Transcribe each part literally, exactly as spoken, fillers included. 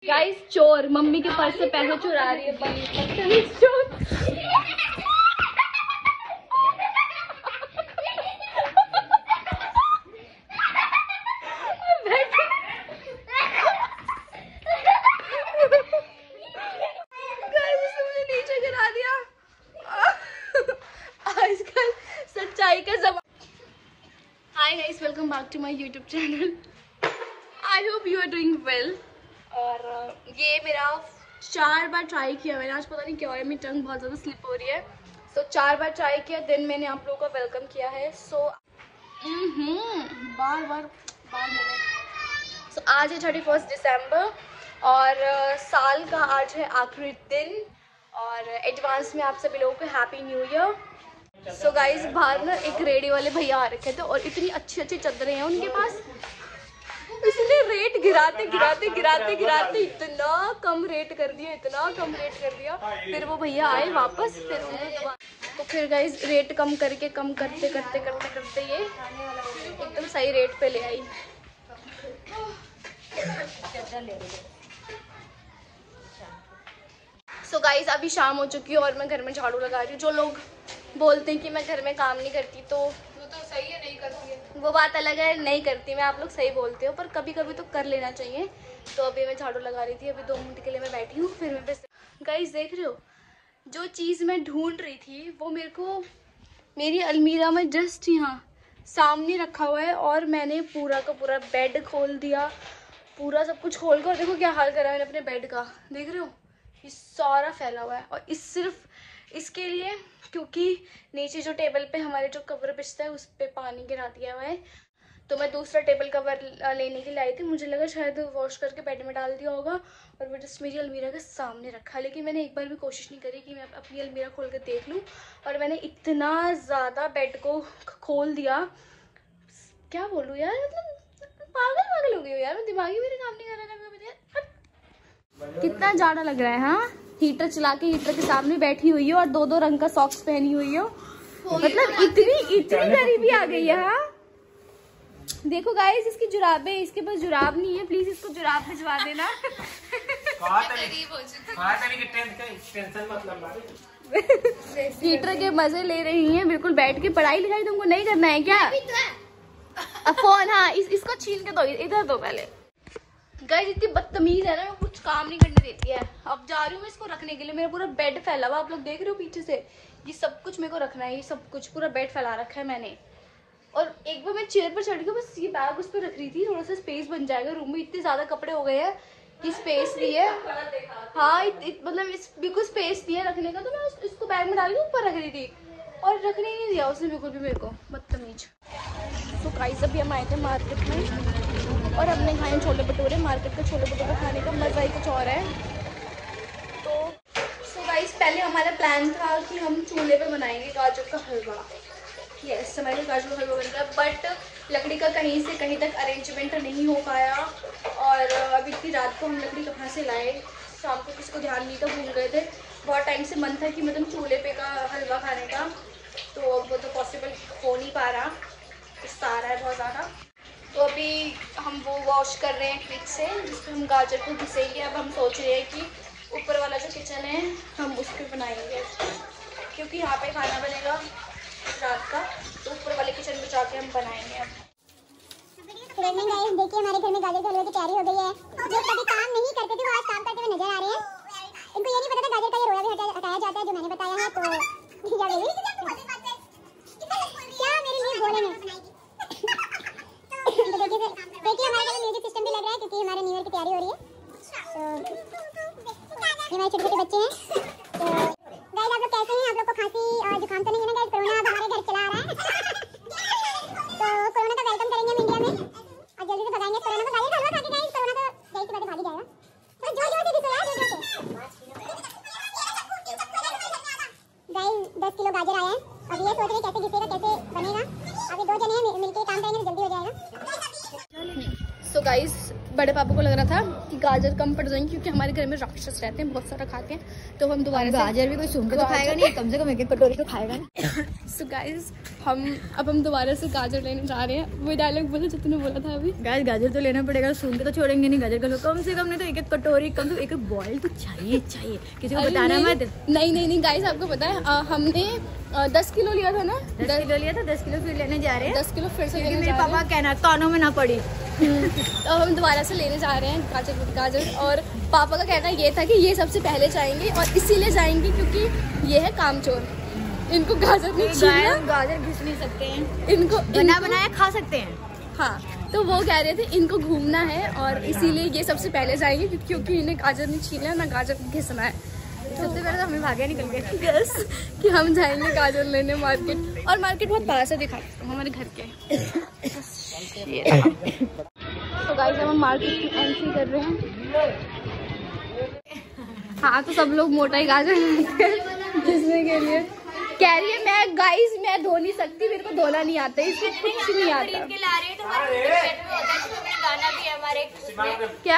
Guys चोर mummy के purse से पैसे चुरा रही है। चोर Hi guys, welcome back to my YouTube channel. I hope you are doing well. और uh, ये मेरा चार बार ट्राई किया मैंने, आज पता नहीं क्या है, मेरी टंग बहुत ज़्यादा स्लिप हो रही है। सो so, चार बार ट्राई किया, देन मैंने आप लोगों का वेलकम किया है। सो so, बार बार बार मैंने सो so, आज है थर्टी फर्स्ट दिसंबर और uh, साल का आज है आखिरी दिन और एडवांस में आप सभी लोगों को happy new year. So guys बाहर ना एक रेडी वाले भैया आ रखे थे और इतनी अच्छी अच्छी चादरें हैं उनके पास, इसलिए रेट गिराते गिराते गिराते गिराते इतना कम रेट कर दिया, इतना कम रेट कर दिया। फिर वो भैया आए वापस, फिर उन्होंने तो फिर गाइज रेट कम करके कम करते करते करते करते ये एकदम सही रेट पे ले आई। सो गाइज अभी शाम हो चुकी है और मैं घर में झाड़ू लगा रही हूँ। जो लोग बोलते हैं कि मैं घर में काम नहीं करती तो वो तो सही है, नहीं करती है, वो बात अलग है, नहीं करती मैं, आप लोग सही बोलते हो, पर कभी कभी तो कर लेना चाहिए। तो अभी मैं झाड़ू लगा रही थी, अभी दो मिनट के लिए मैं बैठी हूँ, फिर मैं गाइस देख रहे हो जो चीज़ मैं ढूंढ रही थी वो मेरे को मेरी अलमीरा में जस्ट यहाँ सामने रखा हुआ है और मैंने पूरा का पूरा बेड खोल दिया, पूरा सब कुछ खोल कर देखो क्या हाल करा मैंने अपने बेड का, देख रहे हो ये सारा फैला हुआ है। और इस सिर्फ इसके लिए क्योंकि नीचे जो टेबल पे हमारे जो कवर बिछता है उस पर पानी गिरा दिया हुआ है, तो मैं दूसरा टेबल कवर लेने के लिए आई थी, मुझे लगा शायद वॉश करके बेड में डाल दिया होगा और वो जस्ट मेरी अलमीरा के सामने रखा। लेकिन मैंने एक बार भी कोशिश नहीं करी कि मैं अपनी अलमीरा खोल कर देख लूँ और मैंने इतना ज़्यादा बेड को खोल दिया, क्या बोलूँ यार, मतलब पागल पागल हो गई हो यार, मैं दिमागी मेरे काम नहीं कर रहा था। कितना ज़्यादा लग रहा है, हाँ हीटर चला के हीटर के सामने बैठी हुई हो और दो दो रंग का सॉक्स पहनी हुई हो, मतलब इतनी इतनी गरीबी आ गई है। हाँ देखो गाइस इसकी जुराबें, इसके पास जुराब नहीं है, प्लीज इसको जुराब भिजवा देना। हीटर के मजे ले रही हैं बिल्कुल बैठ के, पढ़ाई लिखाई तुमको नहीं करना है क्या? फोन हाँ इस, इसको छीन के दो, इधर दो पहले। गाइस इतनी बदतमीज है ना, मैं कुछ काम नहीं करने देती है। अब जा रही हूँ मैं इसको रखने के लिए, मेरा पूरा बेड फैला हुआ, आप लोग देख रहे हो पीछे से, ये सब कुछ मेरे को रखना है, ये सब कुछ पूरा बेड फैला रखा है मैंने। और एक बार मैं चेयर पर चढ़ गई, बस ये बैग उस पर रख रही थी, थोड़ा सा स्पेस बन जाएगा रूम में, इतने ज्यादा कपड़े हो गए हैं कि स्पेस नहीं है। हाँ मतलब इस बिल्कुल स्पेस नहीं है रखने का, तो मैं उस, इसको बैग में डाल के ऊपर रख रही थी और रखने ही नहीं दिया उसने बिल्कुल भी मेरे को, बदतमीज। तो गाइस अभी हम आए थे मार्केट में और हमने खाए छोले भटूरे। मार्केट का छोले भटूरे खाने का मज़ा ही कुछ और है। तो सो गाइस पहले हमारा प्लान था कि हम चूल्हे पे बनाएंगे गाजर का हलवा, यस हमारे गाजर का हलवा बन रहा है, बट लकड़ी का कहीं से कहीं तक अरेंजमेंट नहीं हो पाया और अभी इतनी रात को हम लकड़ी कहाँ से लाए, शाम को किसी को ध्यान नहीं था, भूल गए थे। बहुत टाइम से मन था कि मतलब चूल्हे पे का हलवा खाने का, तो वो तो पॉसिबल हो नहीं पा रहा, गुस्सा आ रहा है बहुत ज़्यादा। तो अभी हम वो वॉश कर रहे हैं फ्रिज से जिसमें हम गाजर को घिसेंगे। अब हम सोच रहे हैं कि ऊपर वाला जो किचन है हम उस पर बनाएंगे, क्योंकि यहाँ पे खाना बनेगा रात का, तो ऊपर वाले किचन में जाके हम बनाएंगे। अब देखिए हमारे घर में गाजर के हलवे की तैयारी हो गई है। जो कभी काम नहीं करते थे वो आज काम करते हुए नजर आ रहे हैं। इनको ये नहीं पता था गाजर का ये रोया भी हटाया जाता है, जो मैंने बताया है। तो क्या मेरे लिए बोले हैं तो देखिए देखिए हमारे घर में म्यूजिक सिस्टम भी लग रहा है क्योंकि हमारे न्यू ईयर की तैयारी हो रही है। तो ये हमारे छोटे छोटे बच्चे हैं। तो गाइस आप लोग कैसे हैं? आप लोग को खांसी और जुकाम तो नहीं है ना गाइस? कोरोना अब हमारे घर चला आ रहा है। तो कोरोना का वेलकम करेंगे हम इंडिया में और जल्दी से भगाएंगे कोरोना को। गाइस हलवा खा के गाइस कोरोना तो जाहिर सी बात है भाग ही जाएगा। तो जोर जोर से दिखो यार, जोर जोर से। गाइस दस किलो गाजर आया है, अब ये सोच रहे कैसे घिसेगा कैसे बनेगा। अभी दो जने हैं मिलके काम करेंगे तो जल्दी हो जाएगा। सो गाइस बड़े पापा को लग रहा था कि गाजर कम पड़ जाएंगे क्योंकि हमारे घर में राक्षस रहते हैं, बहुत सारा खाते हैं। तो हम दोबारा गाजर भी कोई सूंघ के तो खाएगा नहीं, कम से कम एक एक कटोरी तो खाएगा ना। सो गाइस हम अब हम दोबारा से गाजर लेने जा रहे हैं। वो डायलॉग बोला जो तूने बोला था अभी। गाइस गाजर तो लेना पड़ेगा, सूंघ के तो छोड़ेंगे नहीं गाजर का, लो कम से कम नहीं तो एक एक कटोरी, कम से कम एक एक बॉयल तो चाहिए चाहिए, किसी को बताना मत। नहीं नहीं नहीं गाइस आपको पता है आ, हमने आ, दस किलो लिया था ना, दस किलो लिया था, दस किलो फिर लेने जा रहे हैं। दस किलो फिर से क्योंकि लेने मेरे जा पापा रहे हैं। कहना कानों में ना पड़ी। तो हम दोबारा से लेने जा रहे हैं गाजर गाजर और पापा का कहना ये था कि ये सबसे पहले जाएंगे और इसीलिए जाएंगे क्योंकि ये है कामचोर, इनको गाजर नहीं छीलना, गाजर घिस नहीं सकते हैं, इनको बना बनाया खा सकते हैं। हाँ तो वो कह रहे थे इनको घूमना है और इसीलिए ये सबसे पहले जाएंगे क्योंकि क्योंकि इन्हें गाजर नहीं छीलना है ना गाजर घिसना है। सबसे पहले तो हमें भाग्य निकल गए यस कि हम जाएंगे गाजर लेने मार्केट, और मार्केट बहुत पास है, दिखा हमारे घर के। तो गाइस अब हम मार्केट की एंट्री कर रहे हैं। हाँ तो सब लोग मोटा ही गाजर घिसने के लिए कह रही है। मैं गाइस मैं धो नहीं सकती, मेरे को धोना नहीं आता, इसको कुछ नहीं आता। क्या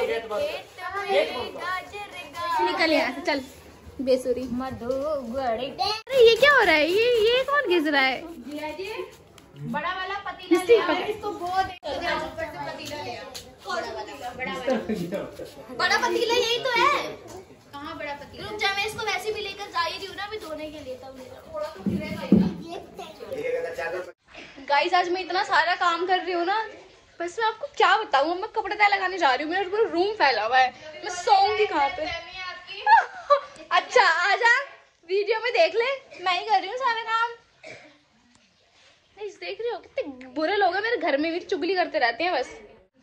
निकल यहाँ से चल बेसुरी। अरे ये क्या हो रहा है, ये ये कौन घिस रहा है? बड़ा वाला पतीला ले आओ, इसको बहुत पतीला ले आओ, बड़ा पतीला यही तो है। कहाँ बड़ा पतीला? रुक जा मैं इसको वैसे भी लेकर जा ही रही हूँ ना अभी धोने के लिए, तब थोड़ा तो गिरेगा। गाइस आज मैं इतना सारा काम कर रही हूँ ना, बस मैं आपको क्या बताऊँ, मैं कपड़े तय लगाने जा रही हूँ, मेरा पूरा रूम फैला हुआ है, मैं सोऊंगी कहाँ पे? अच्छा आजा वीडियो में देख ले, मैं ही कर रही हूँ सारा काम। नहीं देख रही हो कितने बुरे लोग हैं मेरे घर में, भी चुगली करते रहते हैं बस।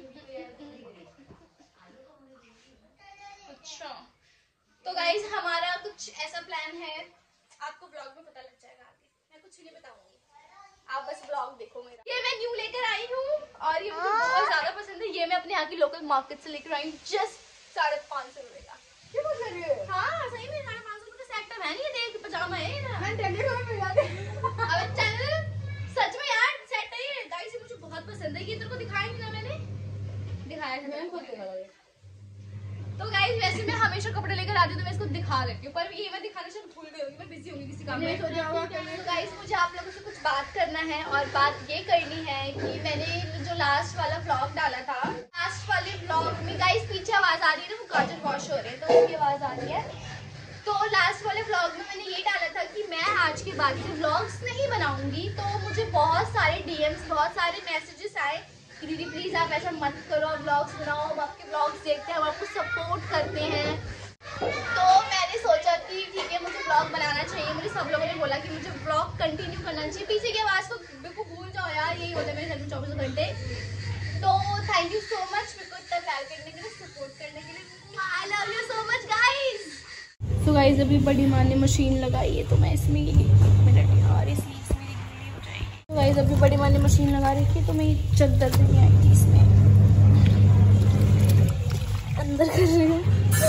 अच्छा तो गाइस हमारा कुछ ऐसा प्लान है, आपको ब्लॉग में पता लग जाएगा आगे, मैं कुछ नहीं बताऊंगी, आप बस ब्लॉग देखो मेरा। ये मैं न्यू लेकर आई हूँ और ये मुझे बहुत ज्यादा पसंद है। ये मैं अपने यहाँ की लोकल मार्केट से लेकर आई हूँ, जस्ट साढ़े पाँच सौ रुपए का। हाँ सही में साढ़े पाँच सौ रुपए का सेट है, नहीं ये देख पजामा है। अब चल सच में यार सेट है ये गाइस, मुझे बहुत पसंद है। ये तेरे को दिखाया नहीं ना मैंने, दिखाया था। तो गाइस वैसे मैं हमेशा कपड़े लेकर आती हूँ तो मैं इसको दिखा देती हूँ, पर ये मैं दिखाने से भूल गई होंगी, मैं बिजी होंगी किसी काम में। तो गाइस मुझे आप लोगों से कुछ बात करना है और बात ये करनी है कि मैंने जो लास्ट वाला व्लॉग डाला था, लास्ट वाले व्लॉग में गाइस पीछे आवाज आ रही है ना, वो गाजर वॉश हो रहे हैं तो उसकी आवाज आ रही है। तो लास्ट वाले व्लॉग में मैंने ये डाला था कि मैं आज के बाद से व्लॉग्स नहीं बनाऊंगी, तो मुझे बहुत सारे डीएम्स बहुत सारे मैसेजेस आए कि दीदी प्लीज आप ऐसा मत करो, व्लॉग्स बनाओ, हम आपके व्लॉग्स देखते हैं, हम आपको सपोर्ट करते हैं। तो मैंने सोचा कि ठीक है मुझे व्लॉग बनाना चाहिए। मुझे सब लोगों ने बोला कि मुझे व्लॉग कंटिन्यू करना चाहिए। पीछे की आवाज़ को बिल्कुल भूल जाओ यार, यही होता है मेरे घर में चौबीसों घंटे। तो थैंक यू सो मच मेरे को इतना प्यार करने के लिए, सपोर्ट करने के लिए। I love you so much guys. तो गाइस अभी बड़ी माँ ने मशीन लगाई है तो मैं इसमें ये मिनट यार इसलिए इसमें गिल्ली हो जाएगी। तो गाइस अभी बड़ी माँ ने मशीन लगा रखी है तो मैं ये चद्दर नहीं आई थी इसमें अंदर कर रही हूँ।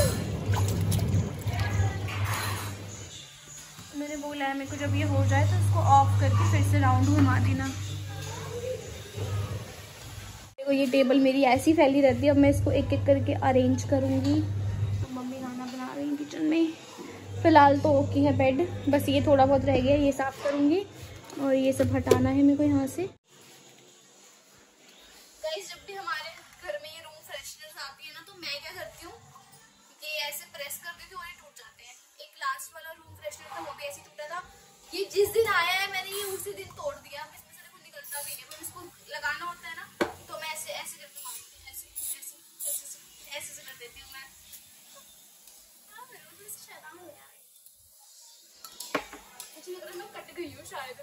मैंने बोला है मेरे को जब ये हो जाए तो इसको ऑफ करके फिर से राउंड घुमा देना। देखो ये टेबल मेरी ऐसी फैली रहती है, अब मैं इसको एक एक करके अरेंज करूँगी। तो मम्मी खाना बना रही है किचन में। फिलहाल तो ओके है बेड, बस ये थोड़ा बहुत रह गया, ये साफ करूँगी और ये सब हटाना है मेरे को यहाँ से। गाइस जब भी हमारे घर में ये रूम फ्रेशनर्स आती है ना तो मैं क्या करती हूँ, ये ऐसे प्रेस कर देती हूँ और ये टूट जाते हैं। एक लास्ट वाला रूम फ्रेशनर था वो भी ऐसे टूटा था, ये जिस दिन आया है मैंने ये उसी दिन तोड़ दिया। इसमें से कुछ निकलता भी नहीं, पर इसको लगाना होता है ना तो मैं ऐसे ऐसे करके मारती हूँ, ऐसे ऐसे ऐसे ऐसे से कर देती हूँ मैं। शैतान हो यार, मुझे लग रहा है मैं कट गई हूँ शायद।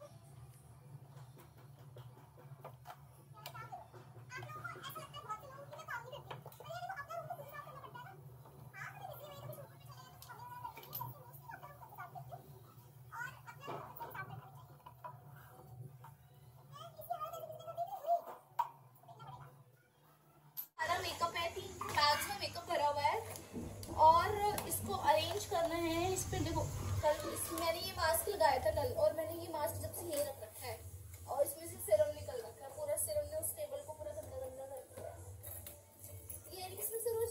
मेकअप है, तीन बैग्स में मेकअप भरा हुआ है और इसको अरेंज करना है। इस पे देखो कल मैंने ये मास्क लगाया था कल और मैंने ये मास्क जब से ये रख रखा है और इसमें से सीरम निकल रखा है, पूरा सीरम ने उस टेबल को पूरा गंदा गंदा कर दिया है। ये इसमें से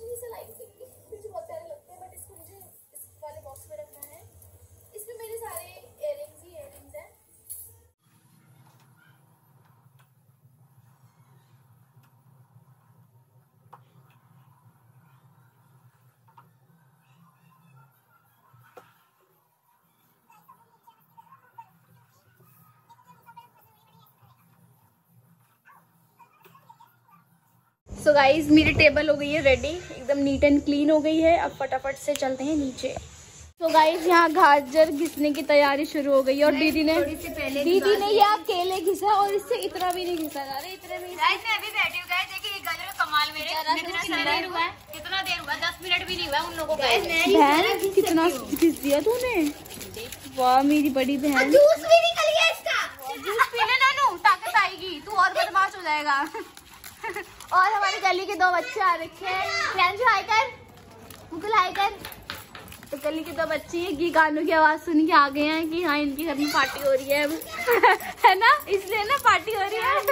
सो गाइज मेरी टेबल हो गई है रेडी, एकदम नीट एंड क्लीन हो गई है। अब फटाफट से चलते हैं नीचे। तो गाइज यहाँ गाजर घिसने की तैयारी शुरू हो गई है और दीदी ने दीदी ने यहाँ केले घिसा और इससे इतना भी नहीं घिसा जा रहा, इतना भी। गाइस मैं अभी बैठी हूँ गाइस, देखिए ये गाजर का कमाल मेरे कितना देर हुआ है, कितना देर हुआ, दस मिनट भी नहीं हुआ उन लोगों को। बहन कितना घिस दिया तूने, वाह मेरी बड़ी बहन। जूस भी निकल गया इसका। जूस पीने नानू, ताकत आएगी, तू और बदमाश हो जाएगा। और हमारी गली के दो बच्चे आ रखे हैं, फ्रेंड्स हाय कर, मुकुल हाय कर। तो गली के दो बच्चे हैं कि गानों की आवाज सुन के आ गए हैं कि हाँ इनके घर में पार्टी हो रही है अब। है ना, इसलिए ना पार्टी हो रही है।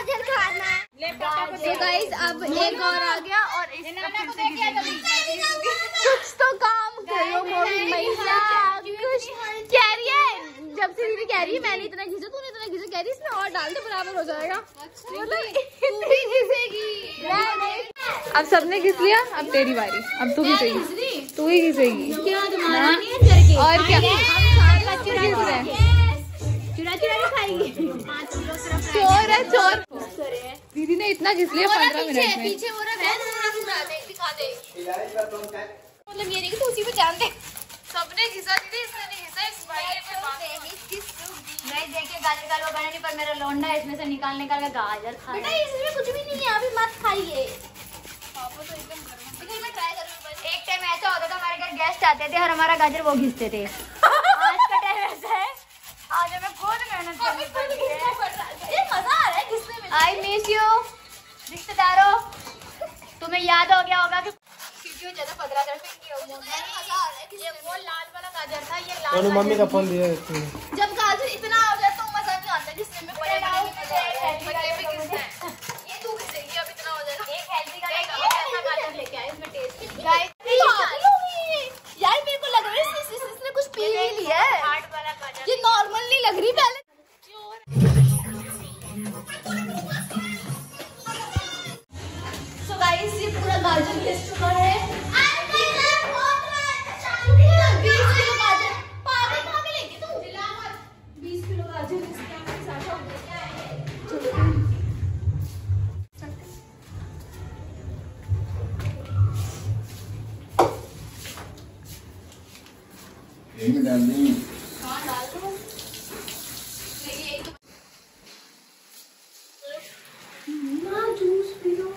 तो गाइस अब एक और आ गया और कुछ तो काम करो मोरी मैया, कुछ कह रही है। जब से दीदी कह रही है मैंने इतना घिसा, तूने इतना घिसा, कह रही इसमें और डाल दे बराबर हो जाएगा। अब सबने घिस लिया, अब तेरी बारी, अब तू घिसेगी, तू ही घिसेगी। और क्या चुरा चुरा खाएगी, चोर है चोर। दीदी ने इतना घिस लिया पंद्रह मिनट में। पीछे हो रहा है, दिखा दे, मतलब ये नहीं कि तू उसी पे जान दे। सबने घिसा दीदी, इसने नहीं घिसा। इस भाई गाइस देखिए गाजर का हलवा बना नहीं, पर मेरा लौंडा है इसमें से निकाल निकाल के गाजर खा। बेटा इसमें कुछ भी नहीं है, अभी मत खाइए। एक टाइम ऐसा होता था हमारे घर गेस्ट आते थे और हमारा गाजर वो घिसते थे। आज का टाइम ऐसा है, आज हमें खुद मेहनत करनी पड़ती है। ये मजा आ रहा है घिसने में। आई मिस यू रिश्तेदारों, तुम्हें याद हो गया होगा कि क्यों ज्यादा पतला कर फेंकी हो। मजा आ रहा है। ये वो लाल वाला गाजर था, ये लाल मम्मी का फोन दिया है। जब गाजर इतना हो जाए तो मजा नहीं आता जिसमें में बड़े पड़ेगा। डाउन बच्चे पे किसने ये तू किसेगी अब इतना हो जाएगा। एक हेल्दी का ऐसा गाजर लेके आए, इसमें टेस्ट गाइस यार मेरे को लग रहा है इस, इस, इसने कुछ पी ही लिया है। हार्ट वाला गाजर ये नॉर्मल नहीं लग रही पहले। सो गाइस ये पूरा गाजर घिस चुका है। बीस किलो गाजर पागल कहाँ के लेके तू? बीस किलो गाजर इसके साथ हो गया है। एक डाल दी। हाँ डाल दो। ना जूस पी लो।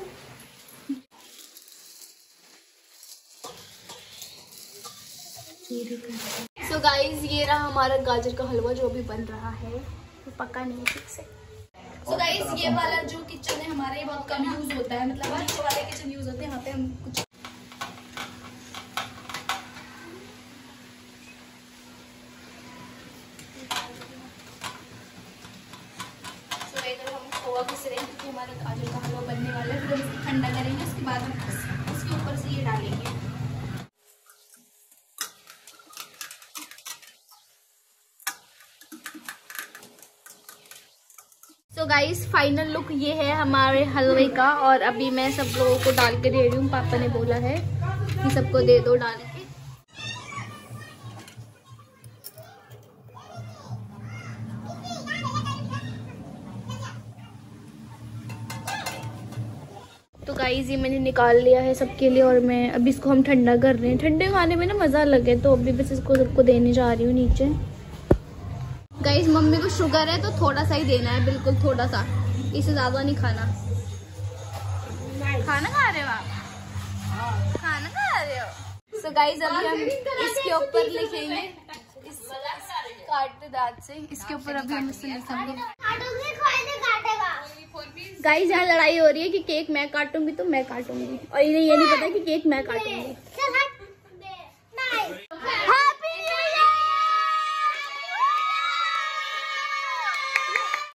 सो गाइस ये रहा हमारा गाजर का हलवा जो अभी बन रहा है, तो पका नहीं ठीक से। तो गाइस ये वाला जो किचन है हमारा, ये बहुत कम यूज होता है, मतलब ये वाले किचन यूज होते हैं। यहाँ पे हम कुछ तो इधर हम खोआ घिस रहे हैं क्योंकि हमारा गाजर का हलवा बनने वाला है। फिर हम इसको ठंडा करेंगे, उसके बाद हम इसके ऊपर से ये डालेंगे। तो गाइस फाइनल लुक ये है हमारे हलवे का, और अभी मैं सब लोगों को डाल के दे रही हूँ। पापा ने बोला है कि सबको दे दो डाल के। तो गाइस ये मैंने निकाल लिया है सबके लिए, और मैं अभी इसको हम ठंडा कर रहे हैं। ठंडे खाने में ना मज़ा अलग है, तो अभी बस इसको सबको देने जा रही हूँ नीचे। गाइस मम्मी को शुगर है तो थोड़ा सा ही देना है, बिल्कुल थोड़ा सा, इससे ज़्यादा नहीं खाना। खाना खा रहे हो आप? खाना खा रहे हो? सो गाइस अभी हम इसके ऊपर लिखेंगे, इस काटते दांत से इसके ऊपर अभी हम इससे लिखेंगे। गाइस यहाँ लड़ाई हो रही है कि केक मैं काटूंगी तो मैं काटूंगी, और इन्हें ये नहीं पता कि केक मैं काटूंगी।